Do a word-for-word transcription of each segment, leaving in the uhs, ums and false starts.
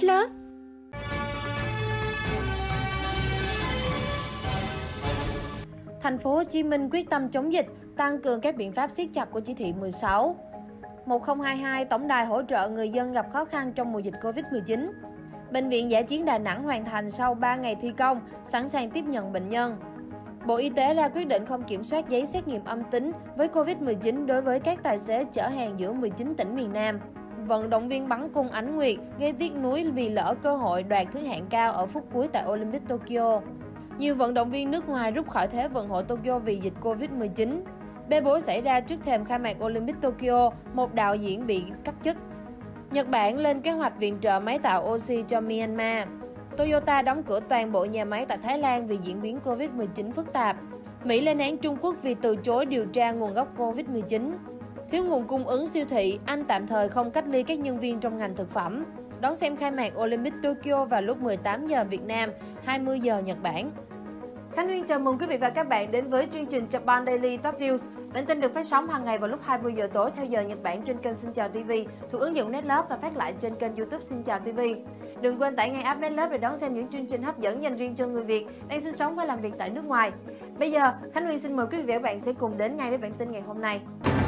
Netlove. Thành phố Hồ Chí Minh quyết tâm chống dịch, tăng cường các biện pháp siết chặt của chỉ thị mười sáu. một không hai hai tổng đài hỗ trợ người dân gặp khó khăn trong mùa dịch Covid mười chín. Bệnh viện Dã chiến Đà Nẵng hoàn thành sau ba ngày thi công, sẵn sàng tiếp nhận bệnh nhân. Bộ Y tế ra quyết định không kiểm soát giấy xét nghiệm âm tính với Covid mười chín đối với các tài xế chở hàng giữa mười chín tỉnh miền Nam. Vận động viên bắn cung Ánh Nguyệt gây tiếc nuối vì lỡ cơ hội đoạt thứ hạng cao ở phút cuối tại Olympic Tokyo. Nhiều vận động viên nước ngoài rút khỏi Thế vận hội Tokyo vì dịch Covid mười chín. Bê bối xảy ra trước thềm khai mạc Olympic Tokyo, một đạo diễn bị cắt chức. Nhật Bản lên kế hoạch viện trợ máy tạo oxy cho Myanmar. Toyota đóng cửa toàn bộ nhà máy tại Thái Lan vì diễn biến Covid mười chín phức tạp. Mỹ lên án Trung Quốc vì từ chối điều tra nguồn gốc Covid mười chín. Thiếu nguồn cung ứng siêu thị, Anh tạm thời không cách ly các nhân viên trong ngành thực phẩm. Đón xem khai mạc Olympic Tokyo vào lúc mười tám giờ Việt Nam, hai mươi giờ Nhật Bản. Khánh Nguyên chào mừng quý vị và các bạn đến với chương trình Japan Daily Top News. Bản tin được phát sóng hàng ngày vào lúc hai mươi giờ tối theo giờ Nhật Bản trên kênh Xin Chào ti vi, thuộc ứng dụng Netlove và phát lại trên kênh YouTube Xin Chào ti vi. Đừng quên tải ngay app Netlove để đón xem những chương trình hấp dẫn dành riêng cho người Việt đang sinh sống và làm việc tại nước ngoài. Bây giờ, Khánh Nguyên xin mời quý vị và các bạn sẽ cùng đến ngay với bản tin ngày hôm nay.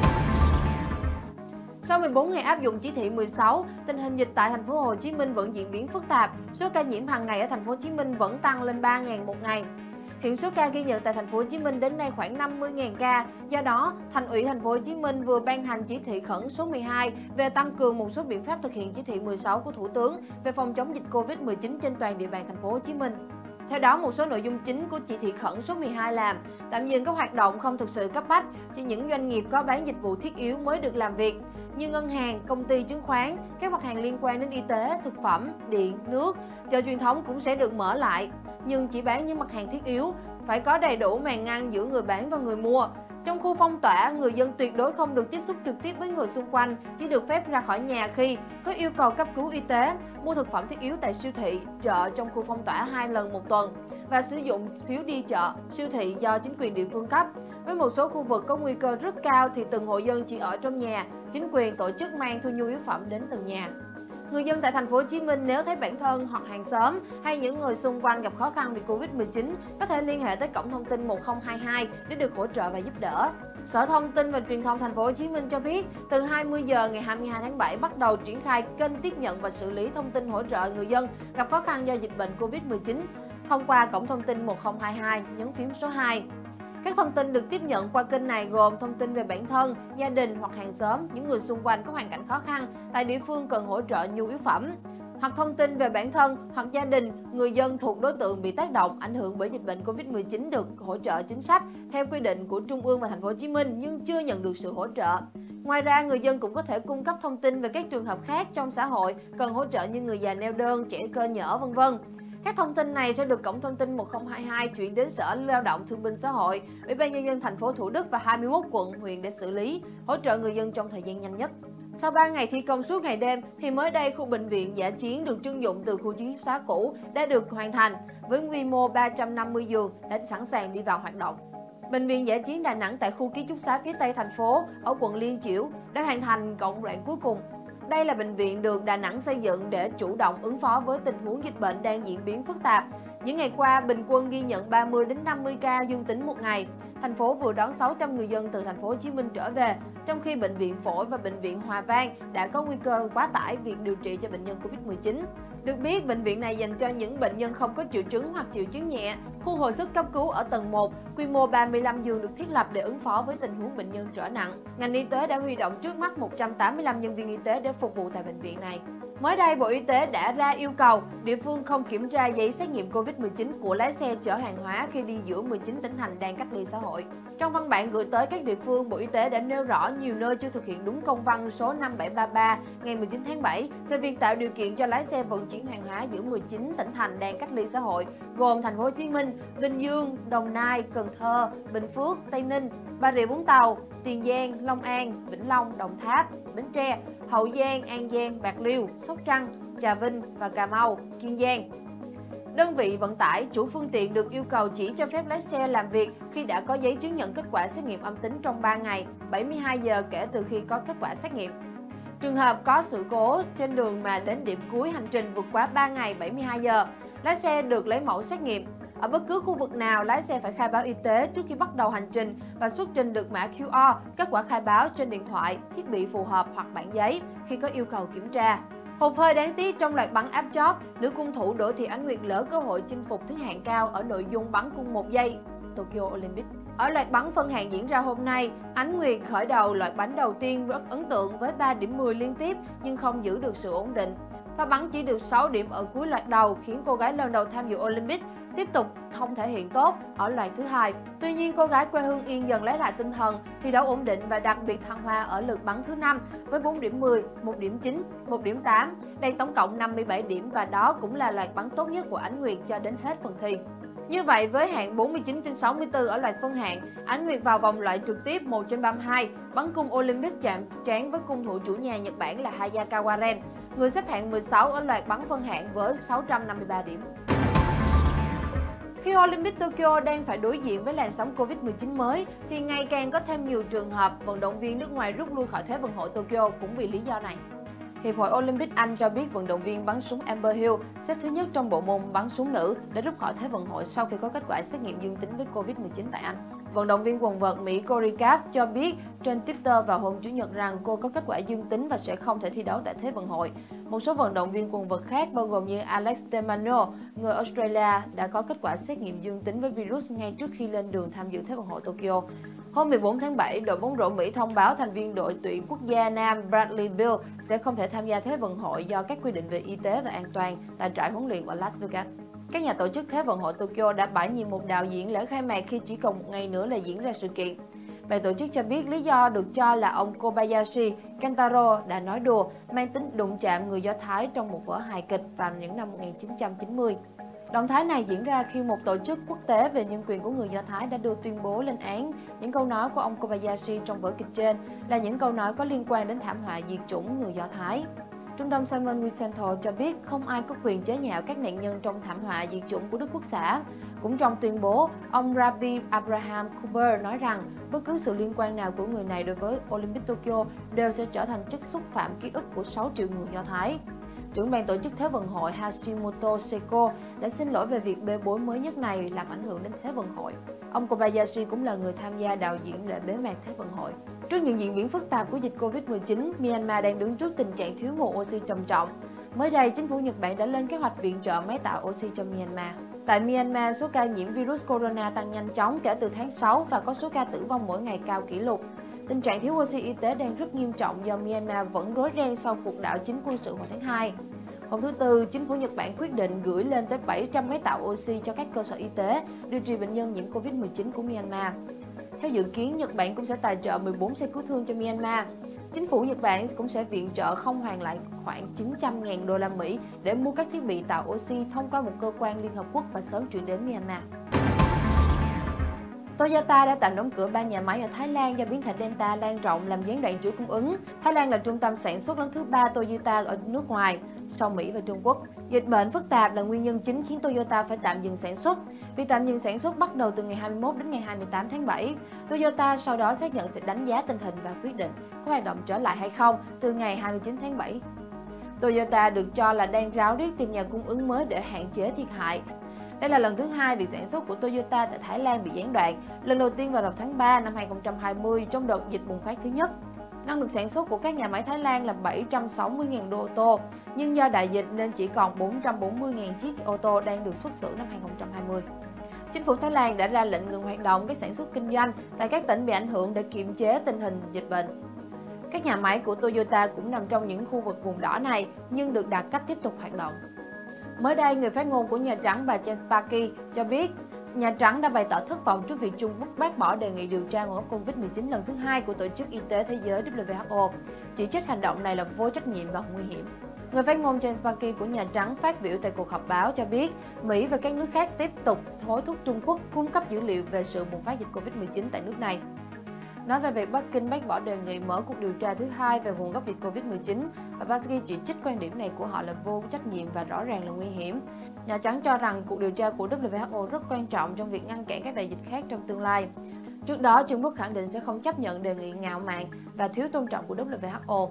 Sau mười bốn ngày áp dụng chỉ thị mười sáu, tình hình dịch tại thành phố Hồ Chí Minh vẫn diễn biến phức tạp. Số ca nhiễm hàng ngày ở thành phố Hồ Chí Minh vẫn tăng lên ba nghìn một ngày. Hiện số ca ghi nhận tại thành phố Hồ Chí Minh đến nay khoảng năm mươi nghìn ca. Do đó, Thành ủy thành phố Hồ Chí Minh vừa ban hành chỉ thị khẩn số mười hai về tăng cường một số biện pháp thực hiện chỉ thị mười sáu của Thủ tướng về phòng chống dịch Covid mười chín trên toàn địa bàn thành phố Hồ Chí Minh. Theo đó, một số nội dung chính của chỉ thị khẩn số mười hai là tạm dừng các hoạt động không thực sự cấp bách, chỉ những doanh nghiệp có bán dịch vụ thiết yếu mới được làm việc, như ngân hàng, công ty chứng khoán, các mặt hàng liên quan đến y tế, thực phẩm, điện, nước. Chợ truyền thống cũng sẽ được mở lại, nhưng chỉ bán những mặt hàng thiết yếu, phải có đầy đủ màn ngăn giữa người bán và người mua. Trong khu phong tỏa, người dân tuyệt đối không được tiếp xúc trực tiếp với người xung quanh, chỉ được phép ra khỏi nhà khi có yêu cầu cấp cứu y tế, mua thực phẩm thiết yếu tại siêu thị, chợ trong khu phong tỏa hai lần một tuần và sử dụng phiếu đi chợ, siêu thị do chính quyền địa phương cấp. Với một số khu vực có nguy cơ rất cao thì từng hộ dân chỉ ở trong nhà, chính quyền tổ chức mang thu nhu yếu phẩm đến từng nhà. Người dân tại thành phố Hồ Chí Minh nếu thấy bản thân hoặc hàng xóm hay những người xung quanh gặp khó khăn vì Covid mười chín có thể liên hệ tới cổng thông tin một không hai hai để được hỗ trợ và giúp đỡ. Sở Thông tin và Truyền thông thành phố Hồ Chí Minh cho biết, từ hai mươi giờ ngày hai mươi hai tháng bảy bắt đầu triển khai kênh tiếp nhận và xử lý thông tin hỗ trợ người dân gặp khó khăn do dịch bệnh Covid mười chín thông qua cổng thông tin một không hai hai, nhấn phím số hai. Các thông tin được tiếp nhận qua kênh này gồm thông tin về bản thân, gia đình hoặc hàng xóm, những người xung quanh có hoàn cảnh khó khăn tại địa phương cần hỗ trợ nhu yếu phẩm, hoặc thông tin về bản thân hoặc gia đình, người dân thuộc đối tượng bị tác động, ảnh hưởng bởi dịch bệnh Covid mười chín được hỗ trợ chính sách theo quy định của Trung ương và thành phố Hồ Chí Minh nhưng chưa nhận được sự hỗ trợ. Ngoài ra, người dân cũng có thể cung cấp thông tin về các trường hợp khác trong xã hội cần hỗ trợ như người già neo đơn, trẻ cơ nhở, vân vân. Các thông tin này sẽ được cổng thông tin một không hai hai chuyển đến Sở Lao động Thương binh Xã hội, Ủy ban Nhân dân thành phố Thủ Đức và hai mươi mốt quận, huyện để xử lý, hỗ trợ người dân trong thời gian nhanh nhất. Sau ba ngày thi công suốt ngày đêm, thì mới đây khu bệnh viện Dã chiến được trưng dụng từ khu ký túc xá cũ đã được hoàn thành với quy mô ba trăm năm mươi giường đã sẵn sàng đi vào hoạt động. Bệnh viện Dã chiến Đà Nẵng tại khu ký túc xá phía Tây thành phố ở quận Liên Chiểu đã hoàn thành công đoạn cuối cùng. Đây là bệnh viện được Đà Nẵng xây dựng để chủ động ứng phó với tình huống dịch bệnh đang diễn biến phức tạp. Những ngày qua, bình quân ghi nhận ba mươi đến năm mươi ca dương tính một ngày. Thành phố vừa đón sáu trăm người dân từ thành phố Hồ Chí Minh trở về, trong khi bệnh viện Phổi và bệnh viện Hòa Vang đã có nguy cơ quá tải việc điều trị cho bệnh nhân Covid mười chín. Được biết, bệnh viện này dành cho những bệnh nhân không có triệu chứng hoặc triệu chứng nhẹ. Khu hồi sức cấp cứu ở tầng một, quy mô ba mươi lăm giường được thiết lập để ứng phó với tình huống bệnh nhân trở nặng. Ngành y tế đã huy động trước mắt một trăm tám mươi lăm nhân viên y tế để phục vụ tại bệnh viện này. Mới đây, Bộ Y tế đã ra yêu cầu địa phương không kiểm tra giấy xét nghiệm Covid mười chín của lái xe chở hàng hóa khi đi giữa mười chín tỉnh thành đang cách ly xã hội. Trong văn bản gửi tới các địa phương, Bộ Y tế đã nêu rõ nhiều nơi chưa thực hiện đúng công văn số năm bảy ba ba ngày mười chín tháng bảy về việc tạo điều kiện cho lái xe vận chuyển hàng hóa giữa mười chín tỉnh thành đang cách ly xã hội, gồm thành phố Hồ Chí Minh, Bình Dương, Đồng Nai, Cần Thơ, Bình Phước, Tây Ninh, Bà Rịa Vũng Tàu, Tiền Giang, Long An, Vĩnh Long, Đồng Tháp, Bến Tre, Hậu Giang, An Giang, Bạc Liêu, Sóc Trăng, Trà Vinh và Cà Mau, Kiên Giang. Đơn vị vận tải, chủ phương tiện được yêu cầu chỉ cho phép lái xe làm việc khi đã có giấy chứng nhận kết quả xét nghiệm âm tính trong ba ngày, bảy mươi hai giờ kể từ khi có kết quả xét nghiệm. Trường hợp có sự cố trên đường mà đến điểm cuối hành trình vượt quá ba ngày bảy mươi hai giờ, lái xe được lấy mẫu xét nghiệm. Ở bất cứ khu vực nào, lái xe phải khai báo y tế trước khi bắt đầu hành trình và xuất trình được mã Q R, kết quả khai báo trên điện thoại, thiết bị phù hợp hoặc bản giấy khi có yêu cầu kiểm tra. Hụt hơi đáng tiếc trong loạt bắn áp chót, nữ cung thủ Đỗ Thị Ánh Nguyệt lỡ cơ hội chinh phục thứ hạng cao ở nội dung bắn cung một giây Tokyo Olympic. Ở loạt bắn phân hạng diễn ra hôm nay, Ánh Nguyệt khởi đầu loạt bắn đầu tiên rất ấn tượng với ba điểm mười liên tiếp nhưng không giữ được sự ổn định. Và bắn chỉ được sáu điểm ở cuối loạt đầu khiến cô gái lần đầu tham dự Olympic tiếp tục không thể hiện tốt ở loạt thứ hai. Tuy nhiên, cô gái quê Hưng Yên dần lấy lại tinh thần, thi đấu ổn định và đặc biệt thăng hoa ở lượt bắn thứ năm với bốn điểm mười, một điểm chín, một điểm tám, đạt tổng cộng năm mươi bảy điểm và đó cũng là loạt bắn tốt nhất của Ánh Nguyệt cho đến hết phần thi. Như vậy, với hạng bốn mươi chín trên sáu mươi tư ở loạt phân hạng, Ánh Nguyệt vào vòng loại trực tiếp một trên ba mươi hai, bắn cung Olympic chạm trán với cung thủ chủ nhà Nhật Bản là Hayakawa Ren, người xếp hạng mười sáu ở loạt bắn phân hạng với sáu trăm năm mươi ba điểm. Khi Olympic Tokyo đang phải đối diện với làn sóng Covid mười chín mới, thì ngày càng có thêm nhiều trường hợp vận động viên nước ngoài rút lui khỏi Thế vận hội Tokyo cũng vì lý do này. Hiệp hội Olympic Anh cho biết vận động viên bắn súng Amber Hill, xếp thứ nhất trong bộ môn bắn súng nữ, đã rút khỏi Thế vận hội sau khi có kết quả xét nghiệm dương tính với Covid mười chín tại Anh. Vận động viên quần vợt Mỹ Cory Gauff cho biết trên Twitter vào hôm Chủ nhật rằng cô có kết quả dương tính và sẽ không thể thi đấu tại Thế vận hội. Một số vận động viên quần vợt khác bao gồm như Alex de Minaur, người Australia, đã có kết quả xét nghiệm dương tính với virus ngay trước khi lên đường tham dự Thế vận hội Tokyo. Hôm mười bốn tháng bảy, đội bóng rổ Mỹ thông báo thành viên đội tuyển quốc gia nam Bradley Beal sẽ không thể tham gia Thế vận hội do các quy định về y tế và an toàn tại trại huấn luyện ở Las Vegas. Các nhà tổ chức Thế vận hội Tokyo đã bãi nhiệm một đạo diễn lễ khai mạc khi chỉ còn một ngày nữa là diễn ra sự kiện. Ban tổ chức cho biết lý do được cho là ông Kobayashi Kentaro đã nói đùa, mang tính đụng chạm người Do Thái trong một vở hài kịch vào những năm một nghìn chín trăm chín mươi. Động thái này diễn ra khi một tổ chức quốc tế về nhân quyền của người Do Thái đã đưa tuyên bố lên án những câu nói của ông Kobayashi trong vở kịch trên là những câu nói có liên quan đến thảm họa diệt chủng người Do Thái. Trung tâm Simon Wiesenthal cho biết không ai có quyền chế nhạo các nạn nhân trong thảm họa diệt chủng của Đức Quốc xã. Cũng trong tuyên bố, ông Rabbi Abraham Kuber nói rằng bất cứ sự liên quan nào của người này đối với Olympic Tokyo đều sẽ trở thành chất xúc phạm ký ức của sáu triệu người Do Thái. Trưởng ban tổ chức Thế vận hội Hashimoto Seiko đã xin lỗi về việc bê bối mới nhất này làm ảnh hưởng đến Thế vận hội. Ông Kobayashi cũng là người tham gia đạo diễn lễ bế mạc Thế vận hội. Trước những diễn biến phức tạp của dịch Covid mười chín, Myanmar đang đứng trước tình trạng thiếu nguồn oxy trầm trọng. Mới đây, chính phủ Nhật Bản đã lên kế hoạch viện trợ máy tạo oxy cho Myanmar. Tại Myanmar, số ca nhiễm virus corona tăng nhanh chóng kể từ tháng sáu và có số ca tử vong mỗi ngày cao kỷ lục. Tình trạng thiếu oxy y tế đang rất nghiêm trọng do Myanmar vẫn rối ren sau cuộc đảo chính quân sự vào tháng hai. Hôm thứ Tư, chính phủ Nhật Bản quyết định gửi lên tới bảy trăm máy tạo oxy cho các cơ sở y tế điều trị bệnh nhân nhiễm Covid mười chín của Myanmar. Theo dự kiến, Nhật Bản cũng sẽ tài trợ mười bốn xe cứu thương cho Myanmar. Chính phủ Nhật Bản cũng sẽ viện trợ không hoàn lại khoảng chín trăm nghìn đô la Mỹ để mua các thiết bị tạo oxy thông qua một cơ quan Liên Hợp Quốc và sớm chuyển đến Myanmar. Toyota đã tạm đóng cửa ba nhà máy ở Thái Lan do biến thể Delta lan rộng làm gián đoạn chuỗi cung ứng. Thái Lan là trung tâm sản xuất lớn thứ ba Toyota ở nước ngoài, sau Mỹ và Trung Quốc. Dịch bệnh phức tạp là nguyên nhân chính khiến Toyota phải tạm dừng sản xuất. Việc tạm dừng sản xuất bắt đầu từ ngày hai mươi mốt đến ngày hai mươi tám tháng bảy. Toyota sau đó xác nhận sẽ đánh giá tình hình và quyết định có hoạt động trở lại hay không từ ngày hai mươi chín tháng bảy. Toyota được cho là đang ráo riết tìm nhà cung ứng mới để hạn chế thiệt hại. Đây là lần thứ hai việc sản xuất của Toyota tại Thái Lan bị gián đoạn, lần đầu tiên vào đầu tháng ba năm hai nghìn không trăm hai mươi trong đợt dịch bùng phát thứ nhất. Năng lực sản xuất của các nhà máy Thái Lan là bảy trăm sáu mươi nghìn đô ô tô, nhưng do đại dịch nên chỉ còn bốn trăm bốn mươi nghìn chiếc ô tô đang được xuất xưởng năm hai nghìn không trăm hai mươi. Chính phủ Thái Lan đã ra lệnh ngừng hoạt động các sản xuất kinh doanh tại các tỉnh bị ảnh hưởng để kiềm chế tình hình dịch bệnh. Các nhà máy của Toyota cũng nằm trong những khu vực vùng đỏ này nhưng được đặt cách tiếp tục hoạt động. Mới đây, người phát ngôn của Nhà Trắng bà Jen Psaki cho biết Nhà Trắng đã bày tỏ thất vọng trước việc Trung Quốc bác bỏ đề nghị điều tra nguồn gốc Covid mười chín lần thứ hai của Tổ chức Y tế Thế giới W H O, chỉ trích hành động này là vô trách nhiệm và nguy hiểm. Người phát ngôn Jen Psaki của Nhà Trắng phát biểu tại cuộc họp báo cho biết Mỹ và các nước khác tiếp tục hối thúc Trung Quốc cung cấp dữ liệu về sự bùng phát dịch Covid mười chín tại nước này. Nói về việc Bắc Kinh bác bỏ đề nghị mở cuộc điều tra thứ hai về nguồn gốc dịch Covid mười chín, và Psaki chỉ trích quan điểm này của họ là vô trách nhiệm và rõ ràng là nguy hiểm. Nhà Trắng cho rằng cuộc điều tra của W H O rất quan trọng trong việc ngăn cản các đại dịch khác trong tương lai. Trước đó, Trung Quốc khẳng định sẽ không chấp nhận đề nghị ngạo mạn và thiếu tôn trọng của W H O.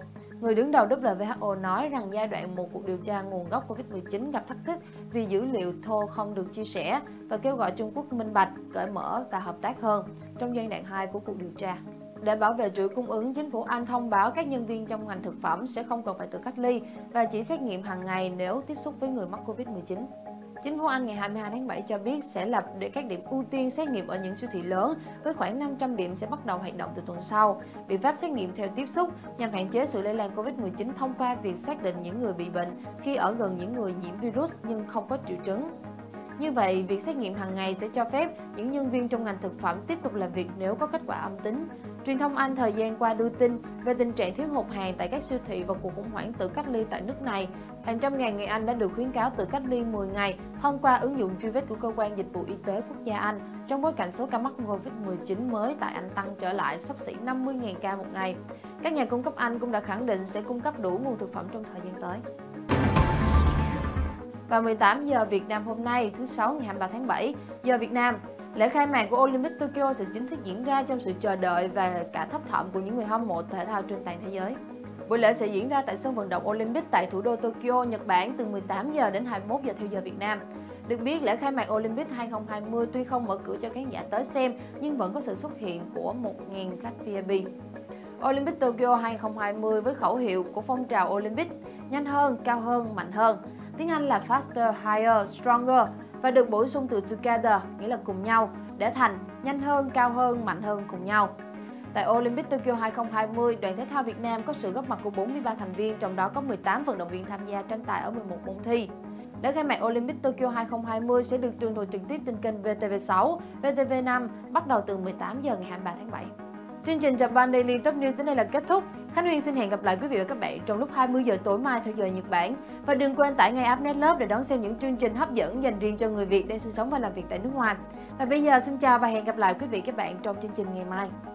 Người đứng đầu W H O nói rằng giai đoạn một cuộc điều tra nguồn gốc Covid mười chín gặp thách thức vì dữ liệu thô không được chia sẻ và kêu gọi Trung Quốc minh bạch, cởi mở và hợp tác hơn trong giai đoạn hai của cuộc điều tra. Để bảo vệ chuỗi cung ứng, chính phủ Anh thông báo các nhân viên trong ngành thực phẩm sẽ không cần phải tự cách ly và chỉ xét nghiệm hàng ngày nếu tiếp xúc với người mắc Covid mười chín. Chính phủ Anh ngày hai mươi hai tháng bảy cho biết sẽ lập để các điểm ưu tiên xét nghiệm ở những siêu thị lớn với khoảng năm trăm điểm sẽ bắt đầu hoạt động từ tuần sau. Biện pháp xét nghiệm theo tiếp xúc nhằm hạn chế sự lây lan Covid mười chín thông qua việc xác định những người bị bệnh khi ở gần những người nhiễm virus nhưng không có triệu chứng. Như vậy, việc xét nghiệm hàng ngày sẽ cho phép những nhân viên trong ngành thực phẩm tiếp tục làm việc nếu có kết quả âm tính. Truyền thông Anh thời gian qua đưa tin về tình trạng thiếu hụt hàng tại các siêu thị và cuộc khủng hoảng tự cách ly tại nước này. Hàng trăm ngàn người Anh đã được khuyến cáo tự cách ly mười ngày thông qua ứng dụng truy vết của Cơ quan Dịch vụ Y tế Quốc gia Anh trong bối cảnh số ca mắc Covid mười chín mới tại Anh tăng trở lại xấp xỉ năm mươi nghìn ca một ngày. Các nhà cung cấp Anh cũng đã khẳng định sẽ cung cấp đủ nguồn thực phẩm trong thời gian tới. Vào mười tám giờ Việt Nam hôm nay, thứ Sáu ngày hai mươi ba tháng bảy, giờ Việt Nam, lễ khai mạc của Olympic Tokyo sẽ chính thức diễn ra trong sự chờ đợi và cả thấp thỏm của những người hâm mộ thể thao trên toàn thế giới. Buổi lễ sẽ diễn ra tại sân vận động Olympic tại thủ đô Tokyo, Nhật Bản từ mười tám giờ đến hai mươi mốt giờ theo giờ Việt Nam. Được biết, lễ khai mạc Olympic hai không hai không tuy không mở cửa cho khán giả tới xem nhưng vẫn có sự xuất hiện của một nghìn khách V I P. Olympic Tokyo hai không hai không với khẩu hiệu của phong trào Olympic nhanh hơn, cao hơn, mạnh hơn. Tiếng Anh là faster, higher, stronger và được bổ sung từ together, nghĩa là cùng nhau, để thành nhanh hơn, cao hơn, mạnh hơn cùng nhau. Tại Olympic Tokyo hai không hai không, đoàn thể thao Việt Nam có sự góp mặt của bốn mươi ba thành viên, trong đó có mười tám vận động viên tham gia tranh tài ở mười một môn thi. Lễ khai mạc Olympic Tokyo hai không hai không sẽ được truyền hình trực tiếp trên kênh vê tê vê sáu, vê tê vê năm bắt đầu từ mười tám giờ ngày hai mươi ba tháng bảy. Chương trình Japan Daily Top News đến đây là kết thúc. Khánh Huyền xin hẹn gặp lại quý vị và các bạn trong lúc hai mươi giờ tối mai theo giờ Nhật Bản. Và đừng quên tải ngay app Netlove để đón xem những chương trình hấp dẫn dành riêng cho người Việt đang sinh sống và làm việc tại nước ngoài. Và bây giờ xin chào và hẹn gặp lại quý vị và các bạn trong chương trình ngày mai.